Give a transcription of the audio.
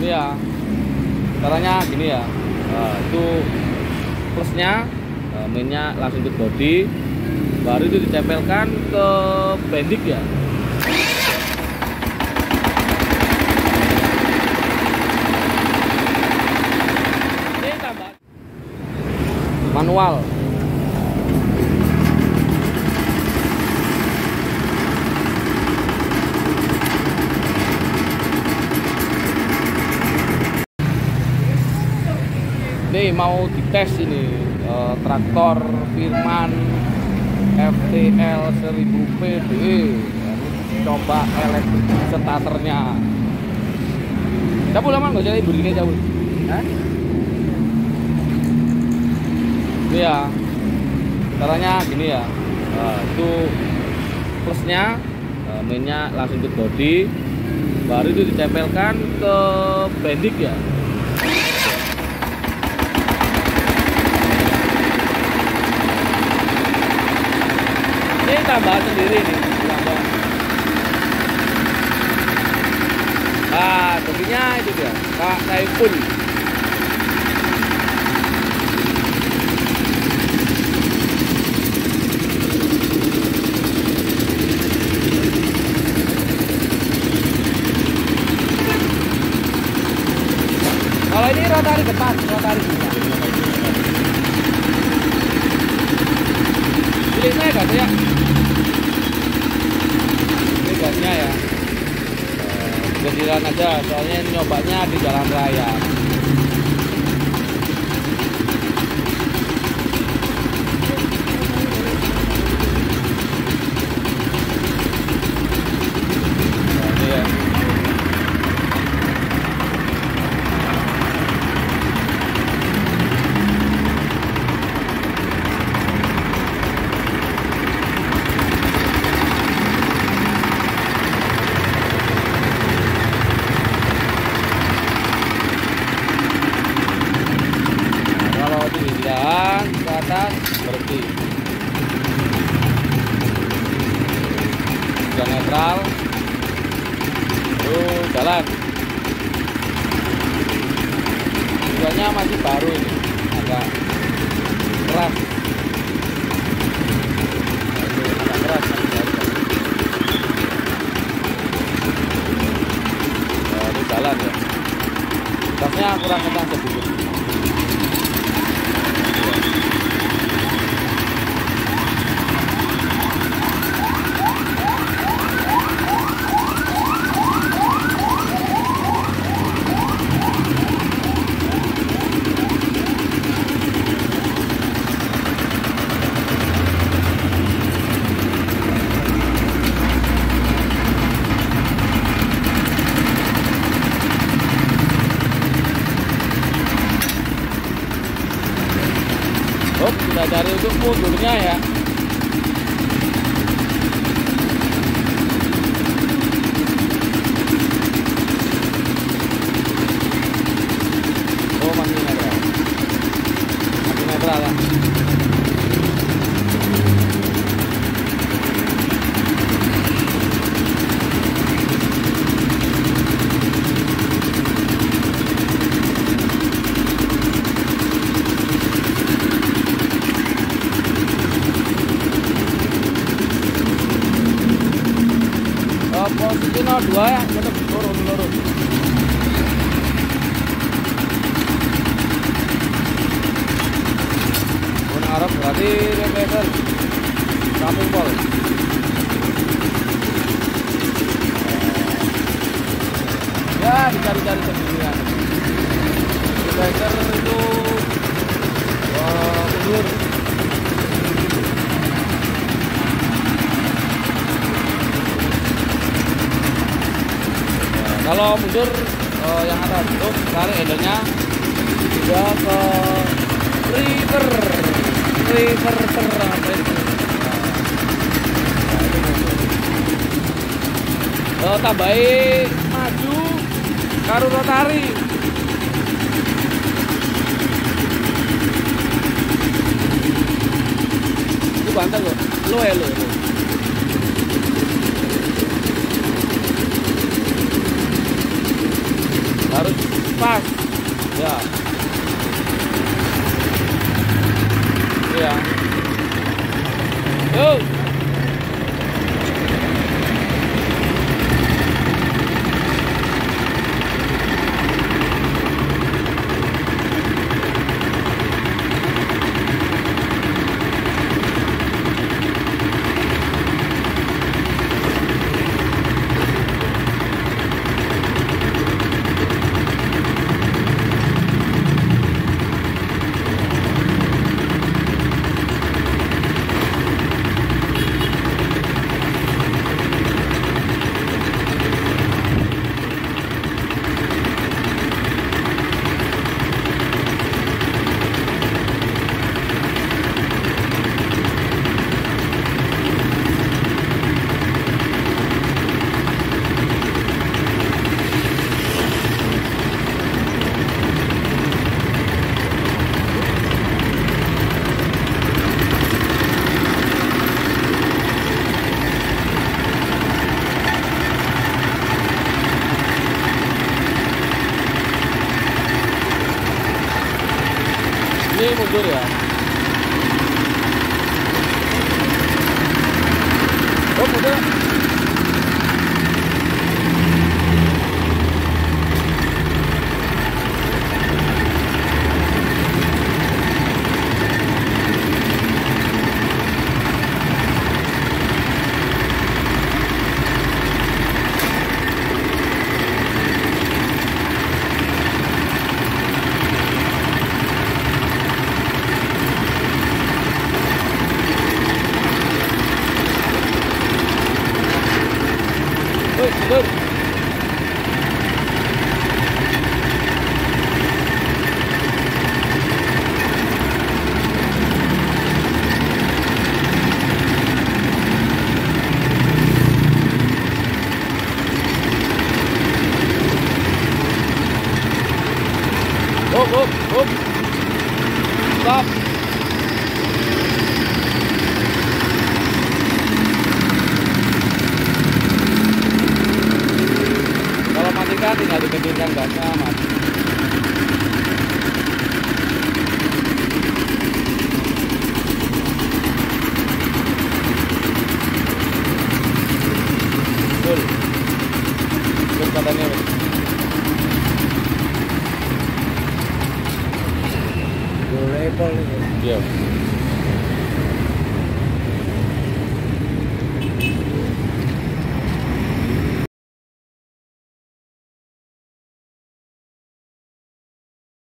Ini ya caranya gini ya. Itu plusnya, mainnya langsung ke body, baru itu ditempelkan ke bendik ya. Ini tambah manual. Ini mau dites ini traktor Firman FTL 1000 PDE. Coba elektrik starternya. Cabul aman nggak jadi begini cabul? Ini ya caranya gini ya. Itu plusnya, mainnya langsung ke body, baru itu ditempelkan ke bendik ya. Ini tambahan sendiri nih, tambahan. Topinya itu dia, Pak Saiful. Kalau ini rotari depan, rotari juga. Ini gasnya ya. Ini gasnya ya. Kecilan aja, soalnya nyobanya di jalan raya. Ini ya. Dan ke atas berhenti, sudah netral, terus jalan. Tujuannya masih baru ini, agak keras, agak keras. Terus jalan ya, gasnya kurang kencang sedikit. Kita cari untuk mundurnya ya. Oh, masih netral. Masih netral ya. Posisi 02 ya, tetap turun. Arab berarti repeater samping pol. Ya dicari-cari sendirian. Repeater itu mundur. Kalau mundur yang atas itu tarik handle-nya juga ke reverser sampai itu. Tambahin maju karo rotari. Itu bantal loh, lo. Harus pas. Ya. Iya. Yuk. Ini mundur ya. Oh, mundur. Mundur. Up. Stop. Kalau matikan tinggal dikecilkan gasnya, mati.